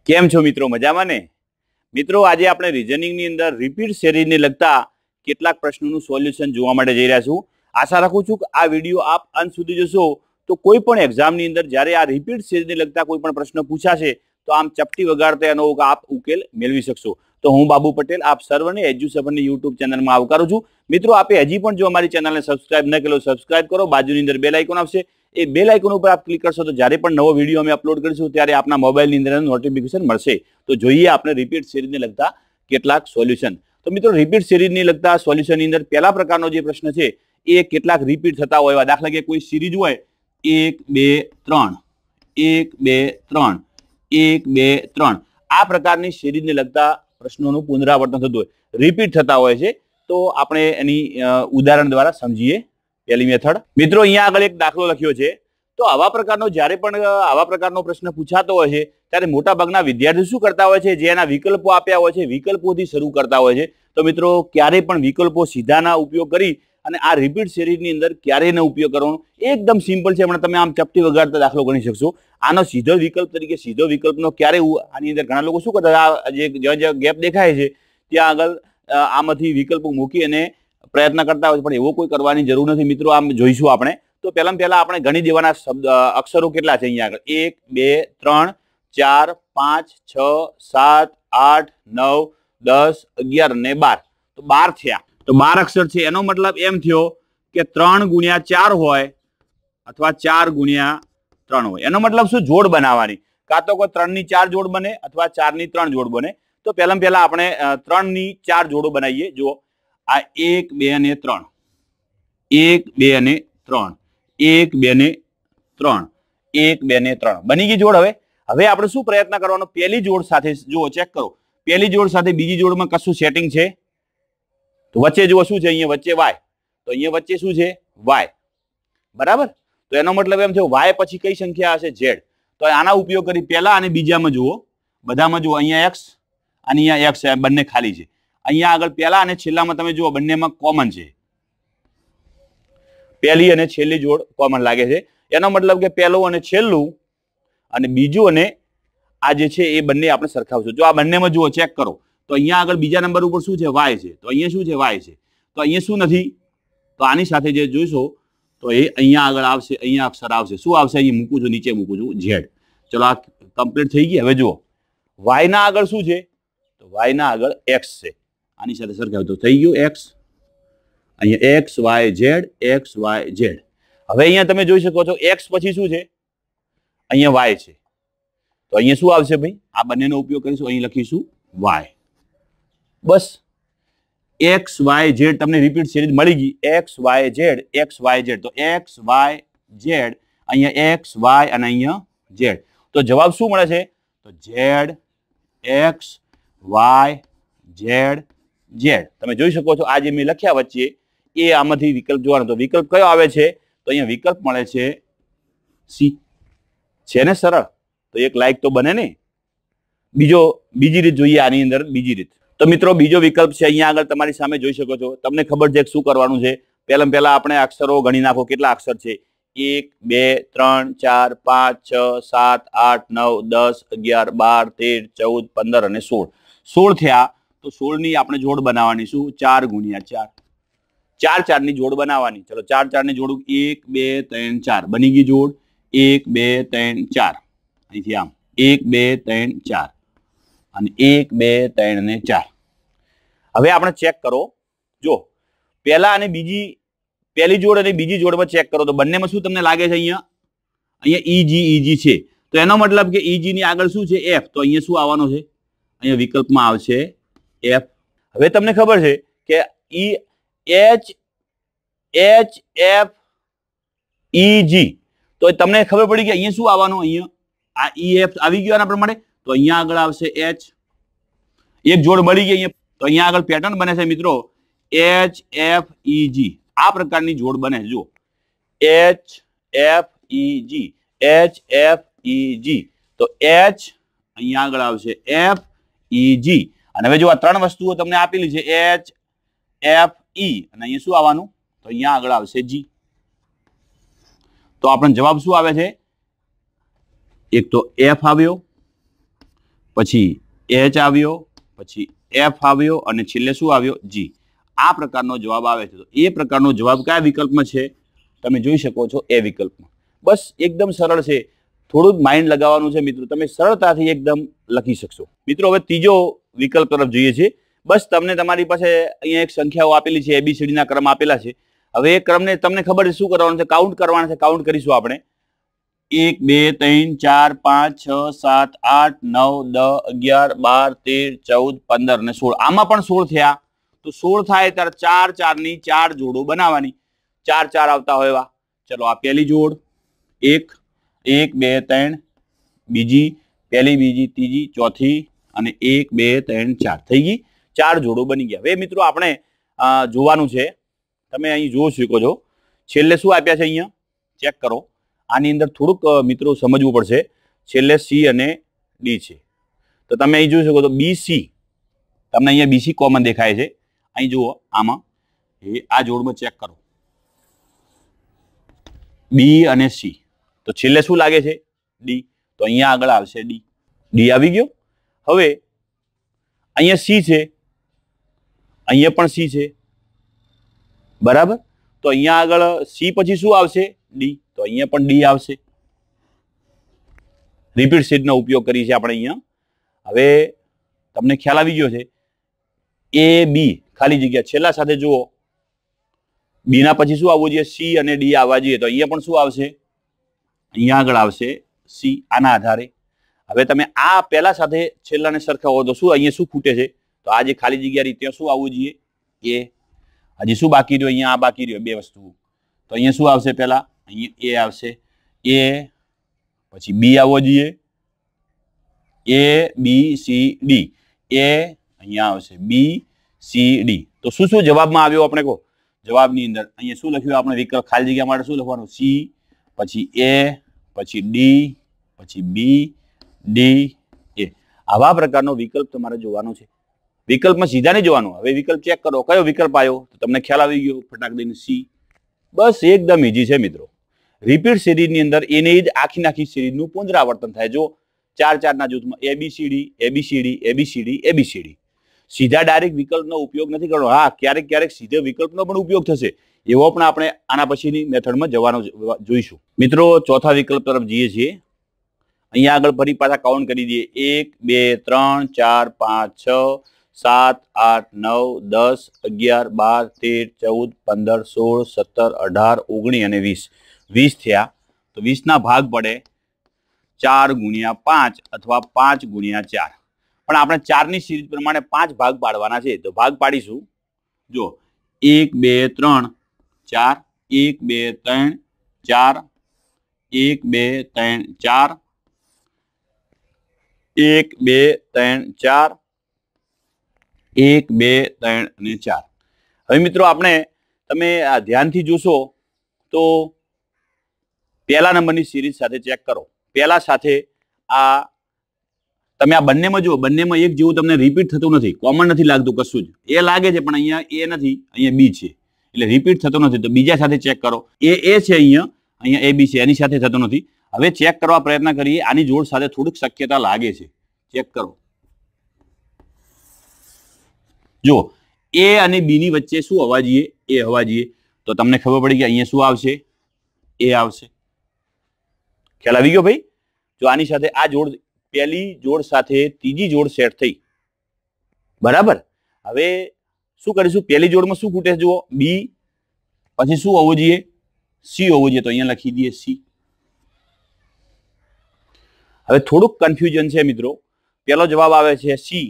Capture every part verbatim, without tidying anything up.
કેમ છો મિત્રો, મજામાં ને? મિત્રો, આજે આપણે રીઝનિંગની અંદર રિપીટ સિરીઝને લગતા કેટલાક પ્રશ્નોનું સોલ્યુશન જોવા માટે જઈ રહ્યા છું. આશા રાખું છું કે આ વિડીયો આપ અંત સુધી જોશો તો કોઈ પણ એક્ઝામની અંદર જ્યારે આ રિપીટ સિરીઝને લગતા કોઈ પણ પ્રશ્ન પૂછાશે તો આમ ચપટી વગાડતા એનો આપ ઉકેલ મેળવી શકશો. તો હું બાબુ પટેલ આપ સર્વને એડ્યુસેફરની યુટ્યુબ ચેનલમાં આવકારું છું. મિત્રો, આપે હજી પણ જો અમારી ચેનલને સબસ્ક્રાઇબ ન કરેલો સબસ્ક્રાઇબ કરો. બાજુની અંદર બેલ આઇકોન આવશે, એ બેલ આઇકોન ઉપર આપ ક્લિક કરશો તો જ્યારે પણ નવો વિડીયો અમે અપલોડ કરીશું ત્યારે આપના મોબાઈલની અંદર નોટિફિકેશન મળશે. તો જોઈએ આપણે રિપીટ સિરીઝને લગતા કેટલાક સોલ્યુશન. તો મિત્રો, રિપીટ સિરીઝને લગતા સોલ્યુશનની અંદર પહેલા પ્રકારનો જે પ્રશ્ન છે એ કેટલાક રિપીટ થતા હોય એવા, દાખલા કે કોઈ સિરીઝ હોય એક બે ત્રણ એક બે ત્રણ એક બે ત્રણ, આ પ્રકારની સિરીઝને લગતા પ્રશ્નોનું પુનરાવર્તન થતું હોય, રિપીટ થતા હોય છે. તો આપણે એની ઉદાહરણ દ્વારા સમજીએ. પહેલી મેથડ મિત્રો, અહીંયા આગળ એક દાખલો લખ્યો છે. તો આવા પ્રકારનો જ્યારે પણ આવા પ્રકારનો પ્રશ્ન પૂછાતો હોય છે ત્યારે મોટા ભાગના વિદ્યાર્થીઓ શું કરતા હોય છે, જે એના વિકલ્પો આપ્યા હોય છે વિકલ્પોથી શરૂ કરતા હોય છે. તો મિત્રો, ક્યારેય પણ વિકલ્પો સીધાના ઉપયોગ કરી અને આ રિપીટ સિરીઝની અંદર ક્યારેય ન ઉપયોગ કરવાનો. એકદમ સિમ્પલ છે. હમણાં તમે આમ ચપટી વગાડતા દાખલો ગણી શકશો. આનો સીધો વિકલ્પ તરીકે સીધો વિકલ્પનો ક્યારેય આની અંદર ઘણા લોકો શું કરતા, આ જે જ્યાં ગેપ દેખાય છે ત્યાં આગળ આમાંથી વિકલ્પો મૂકી અને પ્રયત્ન કરતા હોય છે, પણ એવો કોઈ કરવાની જરૂર નથી. મિત્રો, આમ જોઈશું આપણે. તો પહેલા પહેલા આપણે ગણી દેવાના શબ્દ અક્ષરો કેટલા છે અહીંયા આગળ. એક બે ત્રણ ચાર પાંચ છ સાત આઠ નવ દસ અગિયાર અને બાર. તો બાર થયા. તો બાર અક્ષર છે. એનો મતલબ એમ થયો કે ત્રણ ગુણ્યા ચાર હોય અથવા ચાર ગુણ્યા ત્રણ હોય. એનો મતલબ શું? જોડ બનાવવાની. કાં તો કોઈ ત્રણ ની ચાર જોડ બને અથવા ચાર ની ત્રણ જોડ બને. તો પહેલા પહેલા આપણે ત્રણ ની ચાર જોડો બનાવીએ. જુઓ, આ એક બે અને ત્રણ, એક બે અને ત્રણ, એક બે ને ત્રણ, એક બે ને ત્રણ બની ગઈ જોડ. હવે હવે આપણે શું પ્રયત્ન કરવાનો? પહેલી જોડ સાથે જુઓ, ચેક કરો. પહેલી જોડ સાથે બીજી જોડમાં કશું સેટિંગ છે? તો વચ્ચે જુઓ શું છે? અહીંયા વચ્ચે વાય. તો અહીંયા વચ્ચે શું છે? વાય. બરાબર. તો એનો મતલબ એમ થયો વાય પછી કઈ સંખ્યા હશે? ઝેડ. તો આના ઉપયોગ કરી પહેલા અને બીજામાં જુઓ, બધામાં જુઓ. અહીંયા એક્સ અને અહીંયા એક્સ, બંને ખાલી છે. અહીંયા આગળ પહેલા અને છેલ્લામાં તમે જુઓ, બંનેમાં કોમન છે. પહેલી અને છેલ્લી જોડ કોમન લાગે છે. એનો મતલબ કે પહેલું અને છેલ્લું અને બીજું અને આ જે છે એ બંને આપણે સરખાવશું. જો આ બંનેમાં જુઓ, ચેક કરો. તો અહીંયા આગળ બીજા નંબર ઉપર શું છે? વાય છે. તો અહીંયા શું છે? વાય છે. તો અહીંયા શું નથી? તો આની સાથે જે જોઈશો તો એ અહીંયા આગળ આવશે, અહીંયા અક્ષર આવશે. શું આવશે? અહીં મૂકું છું, નીચે મૂકું છું, ઝેડ. ચલો, આ કમ્પ્લીટ થઈ ગઈ. હવે જુઓ, વાય ના આગળ શું છે? તો વાય ના આગળ એક્સ છે. આની સાથે સરખાવ તો થઈ ગયું એક્સ. અહીંયા X Y Z, X Y Z. હવે અહીંયા તમે જોઈ શકો છો એક્સ પછી શું છે? અહીંયા વાય છે. તો અહીંયા શું આવશે ભાઈ? આ બંનેનો ઉપયોગ કરીશું. અહીં લખીશું વાય. બસ, એક્સ વાય ઝેડ તમને રિપીટ સિરીઝ મળી ગઈ. X Y Z, X Y Z. તો એક્સ વાય ઝેડ, અહીંયા એક્સ વાય અને અહીંયા ઝેડ. તો જવાબ શું મળે છે? તો Z X Y Z Z. તમે જોઈ શકો છો આ જે મેં લખ્યા વચ્ચે એ આમાંથી વિકલ્પ જોવાનો. તો વિકલ્પ કયો આવે છે? તો અહીંયા વિકલ્પ મળે છે સી. છે ને સરળ? તો એક લાઈક તો બને ને. બીજો બીજી રીત જોઈએ આની અંદર. બીજી રીત તો મિત્રો, બીજો વિકલ્પ છે અહીંયા આગળ તમારી સામે જોઈ શકો છો. તમને ખબર છે શું કરવાનું છે? પહેલા પહેલા આપણે અક્ષરો ગણી નાખો. કેટલા અક્ષર છે? એક બે ત્રણ ચાર પાંચ છ સાત આઠ નવ દસ અગિયાર બાર તેર ચૌદ પંદર અને સોળ. સોળ થયા. તો સોળ ની આપણે જોડ બનાવવાની. શું? ચાર ગુણ્યા ચાર. ચાર ચાર ની જોડ બનાવવાની. ચલો, ચાર ચાર ની જોડ. એક બે ત્રણ ચાર બની ગઈ જોડ. એક બે ત્રણ ચાર. અહીંથી આમ એક બે ત્રણ ચાર અને એક બે ત્રણ ને ચાર. હવે આપણે ચેક કરો. જો પહેલા અને બીજી, પહેલી જોડ અને બીજી જોડમાં ચેક કરો તો બંનેમાં શું તમને લાગે છે? અહીંયા અહીંયા ઈજી ઈજી છે. તો એનો મતલબ કે ઈજી ની આગળ શું છે? એફ. તો અહીંયા શું આવવાનું છે? અહીંયા વિકલ્પમાં આવશે એફ. હવે તમને ખબર છે કે E H H F E G. તો તમને ખબર પડી કે અહીંયા શું આવવાનું? અહીંયા આ ઈ એફ આવી ગયો આના પ્રમાણે. તો અહીંયા આગળ આવશે એચ. એક જોડ મળી ગઈ અહીંયા. તો અહીંયા આગળ પેટર્ન બને છે મિત્રો, એચ એફ ઈ જી. આ પ્રકારની જોડ બને. જુઓ, H F E G, H F E G. તો એચ અહીંયા આગળ આવશે એફ ઈ જી. અને હવે જો આ ત્રણ વસ્તુઓ તમને આપેલી છે એચ એફ ઈ અને અહીંયા શું આવવાનું? તો અહીંયા આગળ આવશે જી. તો આપણને જવાબ શું આવે છે? એક તો એફ આવ્યો, પછી એચ આવ્યો, પછી એફ આવ્યો અને છેલ્લે શું આવ્યો? જી. આ પ્રકારનો જવાબ આવે છે. તો એ પ્રકારનો જવાબ કયા વિકલ્પમાં છે? તમે જોઈ શકો છો એ વિકલ્પમાં. બસ એકદમ સરળ છે. થોડું જ માઇન્ડ લગાવવાનું છે મિત્રો, તમે સરળતાથી એકદમ લખી શકશો. મિત્રો હવે ત્રીજો વિકલ્પ તરફ જોઈએ છે. બસ તમને તમારી પાસે અહીંયા એક સંખ્યાઓ આપેલી છે, એબીસીડી ના ક્રમ આપેલા છે. હવે એ ક્રમને તમને ખબર છે શું કરવાનું છે? કાઉન્ટ કરવાના છે. કાઉન્ટ કરીશું આપણે. એક, બે, ત્રણ, ચાર, પાંચ, છ, સાત, આઠ, નવ, દસ, અગિયાર, બાર, તેર, ચૌદ, પંદર અને સોળ. આમાં પણ સોળ થયા. તો સોળ થાય ત્યારે ચાર ચાર ની ચાર જોડો બનાવવાની. ચાર ચાર આવતા હોય એવા. ચલો આ પહેલી જોડ, એક, એક, બે, ત્રણ, બીજી, પહેલી, બીજી, ત્રીજી, ચોથી અને એક, બે, ત્રણ, ચાર થઈ ગઈ. ચાર જોડો બની ગયા. હવે મિત્રો આપણે જોવાનું છે. તમે અહીં જોઈ શકો છો છેલ્લે શું આપ્યા છે? અહીંયા ચેક કરો. આની અંદર થોડુંક મિત્રો સમજવું પડશે. છેલ્લે સી અને ડી છે. તો તમે અહીં જોઈ શકો છો બી સી. તમને અહીંયા બીસી કોમન દેખાય છે. અહીં જુઓ આમાં એ આ જોડમાં ચેક કરો, બી અને સી. તો છેલ્લે શું લાગે છે? ડી. તો અહીંયા આગળ આવશે ડી. ડી આવી ગયો. હવે અહીંયા સી છે, અહીંયા પણ સી છે, બરાબર. તો અહીંયા આગળ સી પછી શું આવશે? ડી. તો અહીંયા પણ ડી આવશે. રિપીટ સીટનો ઉપયોગ કરી છે આપણે અહીંયા. હવે તમને ખ્યાલ આવી ગયો છે. એ બી ખાલી જગ્યા છેલ્લા સાથે જુઓ, બી ના પછી શું આવવું જોઈએ? સી અને ડી આવવા જોઈએ. તો અહીંયા પણ શું આવશે? અહીંયા આગળ આવશે સી. આના આધારે હવે તમે આ પહેલા સાથે છેલ્લાને સરખાવો તો શું અહીંયા શું ખૂટે છે? તો આ જે ખાલી જગ્યા રહી ત્યાં શું આવવું જોઈએ? એ. હજી શું બાકી રહ્યો? અહીંયા આ બાકી રહ્યો, બે વસ્તુ. તો અહીંયા શું આવશે? પહેલા અહીંયા એ આવશે. એ પછી બી આવવો જોઈએ. એ બી સી ડી. એ અહીંયા આવશે બી સી ડી. તો શું શું જવાબમાં આવ્યો આપણે કહો? જવાબની અંદર અહીંયા શું લખ્યું આપણે? વિકલ્પ ખાલી જગ્યા માટે શું લખવાનું? સી, પછી એ, પછી ડી, પછી બી, ડી, એ. આવા પ્રકારનો વિકલ્પ તમારે જોવાનો છે. વિકલ્પમાં સીધા નહીં જોવાનું. હવે વિકલ્પ ચેક કરો, કયો વિકલ્પ આવ્યો? તો તમને ખ્યાલ આવી ગયો ફટાક દઈને સી. બસ એકદમ ઈઝી છે મિત્રો. રિપીટ સિરીઝની અંદર એને જ આખી નાખી સિરીઝનું પુનરાવર્તન થાય. જો ચાર ચારના જૂથમાં એબીસીડી, એબીસીડી, એબીસીડી, એબીસીડી. સીધા ડાયરેક્ટ વિકલ્પનો ઉપયોગ નથી કરવાનો. હા, ક્યારેક ક્યારેક સીધો વિકલ્પનો પણ ઉપયોગ થશે. એવો પણ આપણે આના પછીની મેથડમાં જવાનો જોઈશું. મિત્રો ચોથા વિકલ્પ તરફ જઈએ છીએ. અહીંયા આગળ ફરી પાછા કાઉન્ટ કરી દઈએ. એક, બે, ત્રણ, ચાર, પાંચ, છ, સાત, આઠ, નવ, દસ, અગિયાર, બાર, તેર, ચૌદ, પંદર, સોળ, સત્તર, અઢાર, ઓગણીસ અને વીસ. વીસ થયા. તો વીસ ના ભાગ પડે ચાર ગુણ્યા પાંચ અથવા પાંચ ગુણ્યા ચાર. પણ આપણે ચારની સિરીઝ પ્રમાણે પાંચ ભાગ પાડવાના છે. તો ભાગ પાડીશું. જો એક, બે, ત્રણ, ચાર, એક, બે, ત્રણ, ચાર, એક, બે, ત્રણ, ચાર, એક, બે, ત્રણ, ચાર, એક, બે, ત્રણ અને ચાર. હવે મિત્રો આપણે તમે ધ્યાનથી જોશો તો પહેલા નંબરની સિરીઝ સાથે ચેક કરો. પહેલા સાથે આ તમે આ બંનેમાં જુઓ, બંનેમાં એક જેવું તમને રિપીટ થતું નથી, કોમન નથી લાગતું કશું જ. એ લાગે છે પણ અહીંયા એ નથી, અહીંયા બી છે, એટલે રિપીટ થતો નથી. તો બીજા સાથે ચેક કરો. એ એ છે અહીંયા, અહીંયા એ બી છે, એની સાથે થતો નથી. હવે ચેક કરવા પ્રયત્ન કરીએ. આની જોડ સાથે થોડીક શક્યતા લાગે છે. ચેક કરો. જો એ અને બી ની વચ્ચે શું હોવા જોઈએ? એ હોવા જોઈએ. તો તમને ખબર પડી કે અહીંયા શું આવશે? એ આવશે. ખ્યાલ આવી ગયો ભાઈ? જો આની સાથે આ જોડ, પહેલી જોડ સાથે ત્રીજી જોડ સેટ થઈ, બરાબર. હવે શું કરીશું? પહેલી જોડમાં શું ખૂટે? જુઓ બી, પછી શું હોવું જોઈએ? સી હોવું જોઈએ. તો અહીંયા લખી દઈએ સી. હવે થોડુંક કન્ફ્યુઝન છે મિત્રો. પહેલો જવાબ આવે છે સી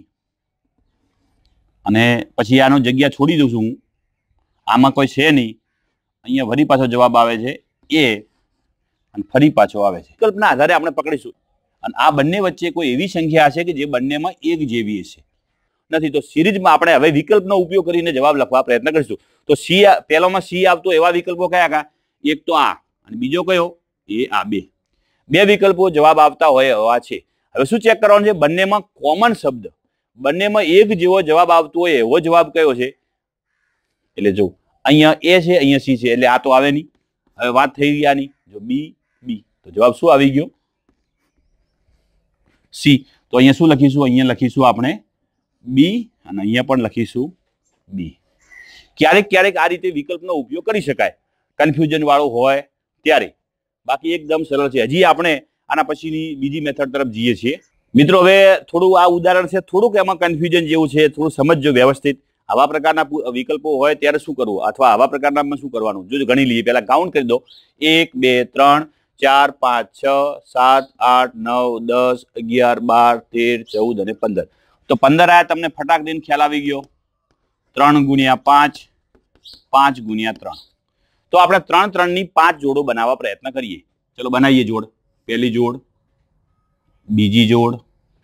અને પછી આનો જગ્યા છોડી દઉં છું હું. આમાં કોઈ છે નહીં. અહીંયા ફરી પાછો જવાબ આવે છે એ અને ફરી પાછો આવે છે. વિકલ્પના આધારે આપણે પકડીશું. અને આ બંને વચ્ચે કોઈ એવી સંખ્યા હશે કે જે બંનેમાં એક જેવી હશે. નથી તો સિરીઝમાં આપણે હવે વિકલ્પનો ઉપયોગ કરીને જવાબ લખવા પ્રયત્ન કરીશું. તો સી, પહેલામાં સી આવતો એવા વિકલ્પો કયા કયા? એક તો આ અને બીજો કયો? એ આ. બે બે વિકલ્પો જવાબ આવતા હોય એવા છે. હવે શું ચેક કરવાનું છે? બંનેમાં કોમન શબ્દ, બંનેમાં એક જેવો જવાબ આવતો હોય એવો જવાબ કયો છે? એટલે જો અહીંયા એ છે, અહીંયા સી છે, એટલે આ તો આવે નહીં. હવે વાત થઈ ગઈ આની. જો બી, બી, તો જવાબ શું આવી ગયો? સી. તો અહીંયા શું લખીશું? અહીંયા લખીશું આપણે બી અને અહીંયા પણ લખીશું બી. ક્યારેક ક્યારેક આ રીતે વિકલ્પનો ઉપયોગ કરી શકાય કન્ફ્યુઝન વાળો હોય ત્યારે, બાકી એકદમ સરળ છે. હજી આપણે આના પછીની બીજી મેથડ તરફ જઈએ છીએ. મિત્રો હવે થોડું આ ઉદાહરણ છે, થોડુંક એમાં કન્ફ્યુઝન જેવું છે, થોડું સમજજો વ્યવસ્થિત. આવા પ્રકારના વિકલ્પો હોય ત્યારે શું કરવું, અથવા આવા પ્રકારના શું કરવાનું જો ગણી લઈએ. પહેલા કાઉન્ટ કરી દો. એક બે ત્રણ ચાર પાંચ છ સાત આઠ નવ દસ અગિયાર બાર તેર ચૌદ અને પંદર. તો પંદર આયા તમને ફટાક દઈને ખ્યાલ આવી ગયો. ત્રણ ગુણ્યા પાંચ, પાંચ ગુણ્યા ત્રણ. તો આપણે ત્રણ ત્રણ ની પાંચ જોડો બનાવવા પ્રયત્ન કરીએ. ચલો બનાવીએ જોડ. પહેલી જોડ, બીજી જોડ,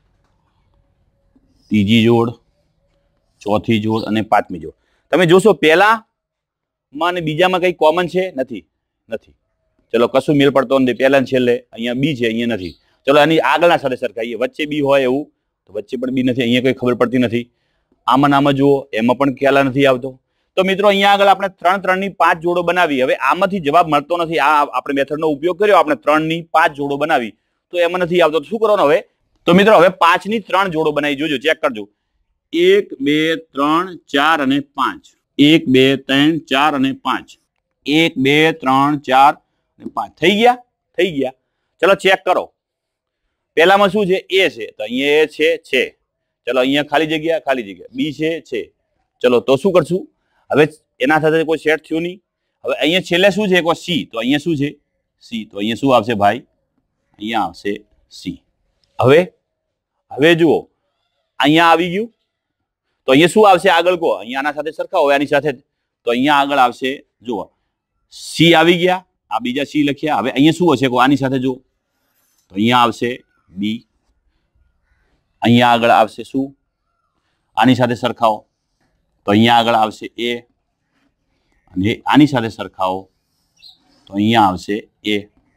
ત્રીજી જોડ, ચોથી જોડ અને પાંચમી જોડ. તમે જોશો પહેલામાં અને બીજામાં કઈ કોમન છે? નથી નથી ચલો કશું મેળ પડતો નથી. પહેલા છેલ્લે અહીંયા બી છે, અહીંયા નથી. ચલો આની આગળના સાથે સરખાઈએ. વચ્ચે બી હોય એવું તો વચ્ચે પણ બી નથી, અહીંયા કોઈ ખબર પડતી નથી. આમાં આમાં જુઓ, એમાં પણ ખ્યાલ નથી આવતો. તો મિત્રો અહીંયા આગળ આપણે ત્રણ ત્રણ ની પાંચ જોડો બનાવી. હવે આમાંથી જવાબ મળતો નથી. આ આપણે મેથડનો ઉપયોગ કર્યો, આપણે ત્રણ ની પાંચ જોડો બનાવી, તો એમાં નથી આવતો. શું કરવાનું હવે? તો મિત્રો હવે પાંચ ની ત્રણ જોડો બનાવી. જોજો, ચેક કરજો. એક બે ત્રણ ચાર અને પાંચ. એક બે ત્રણ ચાર અને પાંચ. એક બે ત્રણ ચાર અને પાંચ. થઈ ગયા? થઈ ગયા. ચલો ચેક કરો. પહેલામાં શું છે? એ છે, તો અહીંયા એ છે છે ચલો અહીંયા ખાલી જગ્યા, ખાલી જગ્યા. બી છે છે ચલો તો શું કરશું? હવે એના સાથે કોઈ સેટ થયું નહીં. હવે અહીંયા છેલ્લે શું છે? કોઈ સી. તો અહીંયા શું છે? સી. તો અહીંયા શું આવશે ભાઈ? અહીંયા આવશે સી. હવે હવે જુઓ, અહીંયા આવી ગયું તો અહીંયા શું આવશે આગળ? કહો. અહીંયા આના સાથે સરખા હોય, આની સાથે. તો અહીંયા આગળ આવશે, જુઓ સી આવી ગયા. આ બીજા સી લખ્યા. હવે અહીંયા શું હશે? કહો આની સાથે જુઓ. તો અહીંયા આવશે બી. અહીંયા આગળ આવશે શું? આની સાથે સરખાવો. તો અહીંયા આગળ આવશે એ. અને આની સાથે સરખાવો તો અહીંયા આવશે એ.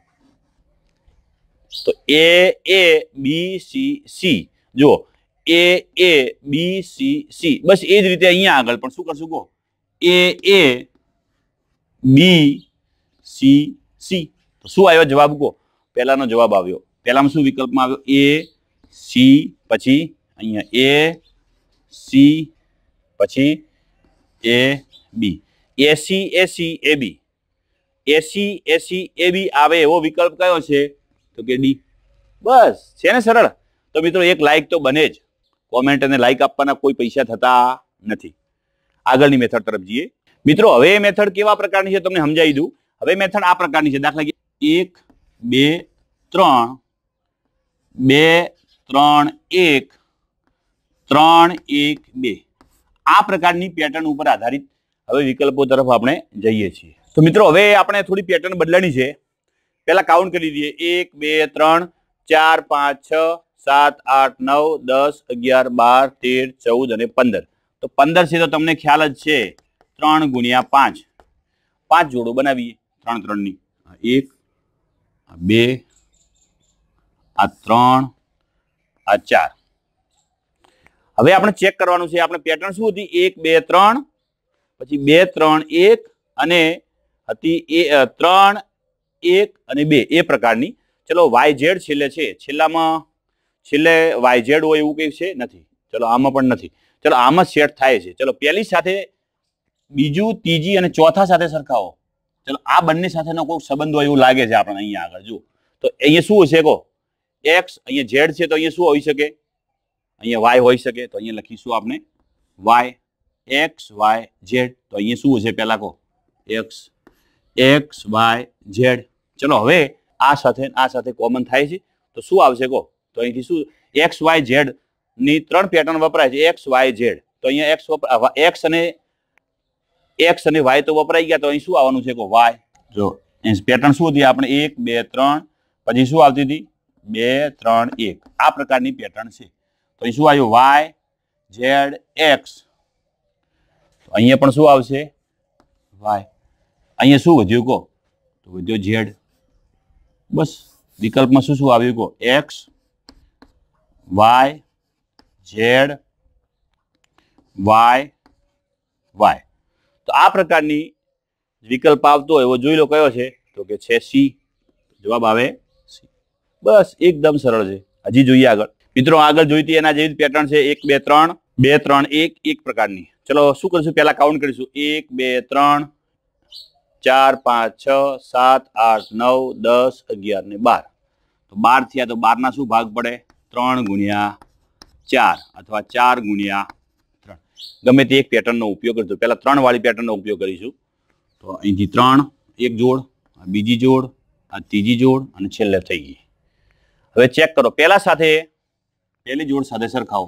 તો એ એ બી સી સી. જુઓ એ એ બી સી સી. બસ એ જ રીતે અહીંયા આગળ પણ શું કરશું? કહો એ એ બી સી સી. તો શું આવ્યો જવાબ? કહો પહેલાનો જવાબ આવ્યો. પહેલામાં શું વિકલ્પમાં આવ્યો? એ સી, પછી અહીંયા એ સી, પછી એ બી. એસી એસી એ બી. એસી એસી એ બી આવે એવો વિકલ્પ કયો છે? તો કે ડી. બસ છે ને સરળ. તો મિત્રો એક લાઈક તો બને જ. કોમેન્ટ અને લાઈક આપવાના કોઈ પૈસા થતા નથી. આગળની મેથડ તરફ જઈએ. મિત્રો હવે એ મેથડ કેવા પ્રકારની છે તમને સમજાવી દઉં. હવે મેથડ આ પ્રકારની છે. દાખલા કે એક બે ત્રણ, બે ત્રણ એક, ત્રણ એક બે. આ પ્રકારની પેટર્ન ઉપર આધારિત હવે વિકલ્પો તરફ આપણે જઈએ છીએ. તો મિત્રો હવે આપણે થોડી પેટર્ન બદલાની છે. પહેલા કાઉન્ટ કરી દઈએ. એક બે ત્રણ ચાર પાંચ છ સાત આઠ નવ દસ અગિયાર બાર તેર ચૌદ અને પંદર. તો પંદર છે તો તમને ખ્યાલ જ છે. ત્રણ ગુણ્યા પાંચ. પાંચ જોડો બનાવીએ ત્રણ ત્રણ ની. એક, બે, આ ત્રણ, આ ચાર. હવે આપણે ચેક કરવાનું છે. આપણે પેટર્ન શું હતી? એક બે ત્રણ, પછી બે ત્રણ એક અને હતી એ ત્રણ એક અને બે એ પ્રકારની. ચલો વાય ઝેડ છેલ્લે છે. છેલ્લામાં છેલ્લે વાય ઝેડ હોય એવું કઈ છે? નથી. ચલો આમાં પણ નથી. ચલો આમાં સેટ થાય છે. ચલો પહેલી સાથે બીજું, ત્રીજી અને ચોથા સાથે સરખાવો. ચલો આ બંને સાથેનો કોઈ સંબંધ હોય એવું લાગે છે આપણને. અહીંયા આગળ જુઓ તો અહીંયા શું હશે? કહો એક્સ. અહીંયા ઝેડ છે તો અહીંયા શું હોઈ શકે? અહીંયા વાય હોઈ શકે. તો અહીંયા લખીશું આપણે વાય. X Y Z. તો અહીંયા શું હશે? પહેલા કહો એક્સ એક્સ વાય ઝેડ. ચલો હવે આ સાથે આ સાથે કોમન થાય છે તો શું આવશે? કહો. તો અહીંથી શું? એક્સ વાય ઝેડ ની ત્રણ પેટર્ન વપરાય છે. X Y Z. તો અહીંયા એક્સ એક્સ અને એક્સ અને વાય તો વપરાઈ ગયા. તો અહીં શું આવવાનું છે? કહો વાય. જો પેટર્ન શું હતી આપણે? એક બે ત્રણ, પછી શું આવતી હતી? બે ત્રણ એક. આ પ્રકારની પેટર્ન છે. તો અહીં શું આવ્યું? Y Z X. તો અહીંયા પણ શું આવશે? વાય. અહીંયા શું વધ્યું? કહો તો વધ્યો ઝેડ. બસ વિકલ્પમાં શું શું આવ્યું? કહો X Y Z Y Y. તો આ પ્રકારની વિકલ્પ આવતો એવો જોઈ લો કયો છે? તો કે છે સી. જવાબ આવે સી. બસ એકદમ સરળ છે. હજી જોઈએ આગળ. મિત્રો આગળ જોઈતી એના જેવી પેટર્ન છે એક બે ત્રણ બે ત્રણ એક એક પ્રકારની. ચલો શું કરીશું, પહેલા કાઉન્ટ કરીશું એક બે ત્રણ ચાર પાંચ છ સાત આઠ નવ દસ અગિયાર ને બાર. તો બાર થયા તો બાર ના શું ભાગ પડે, ત્રણ ગુણ્યા ચાર અથવા ચાર ગુણ્યા ત્રણ. ગમે તે એક પેટર્નનો ઉપયોગ કરીશું. પહેલા ત્રણ વાળી પેટર્નનો ઉપયોગ કરીશું. તો અહીંથી ત્રણ એક જોડ, બીજી જોડ, આ ત્રીજી જોડ અને છેલ્લે થઈ ગઈ. હવે ચેક કરો, પહેલા સાથે પહેલી જોડ સાથે સરખાવો.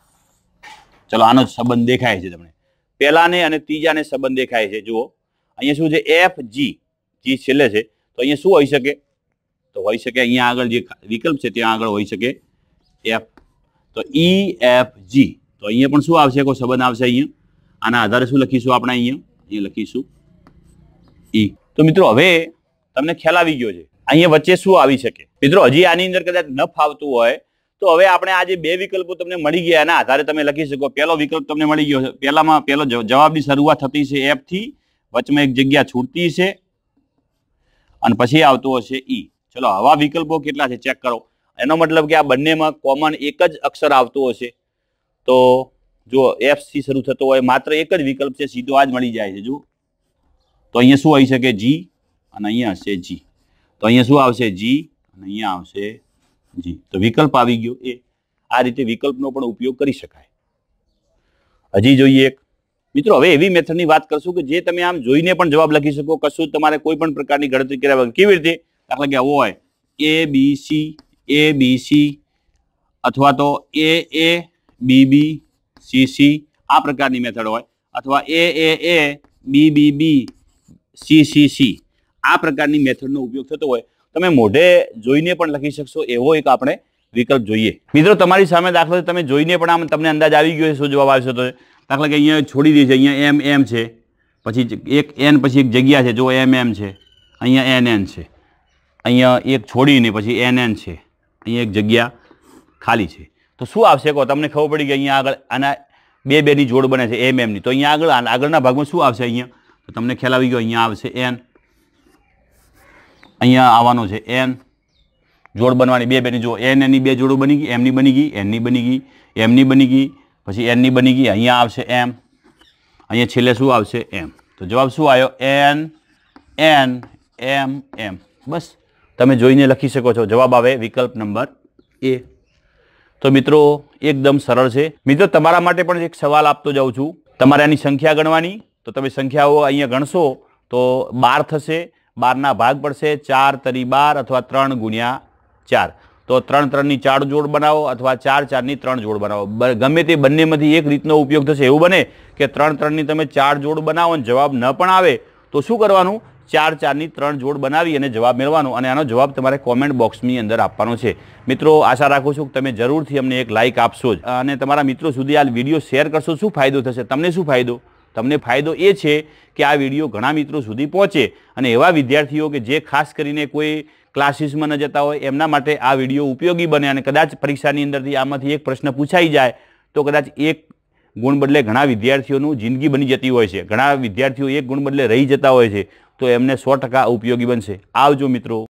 ચલો આનો સંબંધ દેખાય છે તમને, પહેલાને અને ત્રીજાને સંબંધ દેખાય છે. જુઓ અહીંયા શું છે, એફ જી, જી છેલ્લે છે. તો અહીંયા શું હોઈ શકે, તો હોઈ શકે અહીંયા આગળ જે વિકલ્પ છે ત્યાં આગળ હોઈ શકે એફ. તો ઈ એફ જી, તો અહીંયા પણ શું આવશે, કોઈ સંબંધ આવશે અહીંયા. આના આધારે શું લખીશું આપણે, અહીંયા અહીંયા લખીશું ઈ. તો મિત્રો હવે તમને ખ્યાલ આવી ગયો છે અહીંયા વચ્ચે શું આવી શકે. મિત્રો હજી આની અંદર કદાચ ન ફાવતું હોય તો હવે આપણે આ જે બે વિકલ્પો તમને મળી ગયા એના આધારે તમે લખી શકો. પહેલો વિકલ્પ તમને મળી ગયો છે, પહેલામાં પહેલો જવાબની શરૂઆત થતી છે એફ થી, વચમાં એક જગ્યા છૂટતી છે અને પછી આવતો હશે ઈ. ચલો આવા વિકલ્પો કેટલા છે ચેક કરો. એનો મતલબ કે આ બંનેમાં કોમન એક જ અક્ષર આવતો હશે. તો જો એફ થી શરૂ થતો હોય માત્ર એક જ વિકલ્પ છે, સીધો આ જ મળી જાય છે. જુઓ તો અહીંયા શું આવી શકે, જી અને અહીંયા હશે જી. તો અહીંયા શું આવશે, જી અને અહીંયા આવશે જી. તો વિકલ્પ આવી ગયો એ. આ રીતે વિકલ્પનો પણ ઉપયોગ કરી શકાય. હજી જોઈએ એક. મિત્રો હવે એવી મેથડની વાત કરશું કે જે તમે આમ જોઈને પણ જવાબ લખી શકો, કશું તમારે કોઈ પણ પ્રકારની ગણતરી કર્યા વગર. કેવી રીતે, દાખલા કે હોય એ બી સી એ બી સી અથવા તો એ A B B C C, આ પ્રકારની મેથડ હોય, અથવા A A A B B B C C C, આ પ્રકારની મેથડનો ઉપયોગ થતો હોય. તમે મોઢે જોઈને પણ લખી શકશો એવો એક આપણે વિકલ્પ જોઈએ. મિત્રો તમારી સામે દાખલા તમે જોઈને પણ આમ તમને અંદાજ આવી ગયો છે શું જવાબ આવશે. તો દાખલા કે અહીંયા છોડી દી છે, અહીંયા એમ એમ છે, પછી એક એન પછી એક જગ્યા છે, જો એમ એમ છે, અહીંયા એન એન છે, અહીંયા એક છોડીને પછી એન એન છે, અહીંયા એક જગ્યા ખાલી છે. તો શું આવશે કહો, તમને ખબર પડી કે અહીંયા આગળ આના બે બેની જોડ બને છે એમ એમની. તો અહીંયા આગળ આગળના ભાગમાં શું આવશે, અહીંયા તો તમને ખ્યાલ આવી ગયો, અહીંયા આવશે એન, અહીંયા આવવાનો છે એન. જોડ બનવાની બે બેની, જો એન એની બે જોડો બની ગઈ, એમની બની ગઈ, એનની બની ગઈ, એમની બની ગઈ, પછી એનની બની ગઈ. અહીંયા આવશે એમ, અહીંયા છેલ્લે શું આવશે એમ. તો જવાબ શું આવ્યો, એન એન એમ એમ. બસ તમે જોઈને લખી શકો છો. જવાબ આવે વિકલ્પ નંબર એ. તો મિત્રો એકદમ સરળ છે. મિત્રો તમારા માટે પણ એક સવાલ આપતો જાઉં છું. તમારે આની સંખ્યા ગણવાની. તો તમે સંખ્યાઓ અહીંયા ગણશો તો બાર થશે. બારના ભાગ પડશે ચાર તરી બાર અથવા ત્રણ ગુણ્યા ચાર. તો ત્રણ ત્રણની ચાર જોડ બનાવો અથવા ચાર ચારની ત્રણ જોડ બનાવો. ગમે તે બંનેમાંથી એક રીતનો ઉપયોગ થશે. એવું બને કે ત્રણ ત્રણની તમે ચાર જોડ બનાવો અને જવાબ ન પણ આવે તો શું કરવાનું, ચાર ચારની ત્રણ જોડ બનાવી અને જવાબ મેળવવાનો, અને આનો જવાબ તમારે કોમેન્ટ બોક્સની અંદર આપવાનો છે. મિત્રો આશા રાખું છું કે તમે જરૂરથી અમને એક લાઇક આપશો જ અને તમારા મિત્રો સુધી આ વિડીયો શેર કરશો. શું ફાયદો થશે તમને, શું ફાયદો તમને ફાયદો એ છે કે આ વિડીયો ઘણા મિત્રો સુધી પહોંચે અને એવા વિદ્યાર્થીઓ કે જે ખાસ કરીને કોઈ ક્લાસીસમાં ન જતા હોય એમના માટે આ વિડીયો ઉપયોગી બને. અને કદાચ પરીક્ષાની અંદરથી આમાંથી એક પ્રશ્ન પૂછાઈ જાય તો કદાચ એક ગુણ બદલે ઘણા વિદ્યાર્થીઓનું જિંદગી બની જતી હોય છે. ઘણા વિદ્યાર્થીઓ એક ગુણ બદલે રહી જતા હોય છે. તો એમને સો ટકા ઉપયોગી બનશે. આવજો મિત્રો.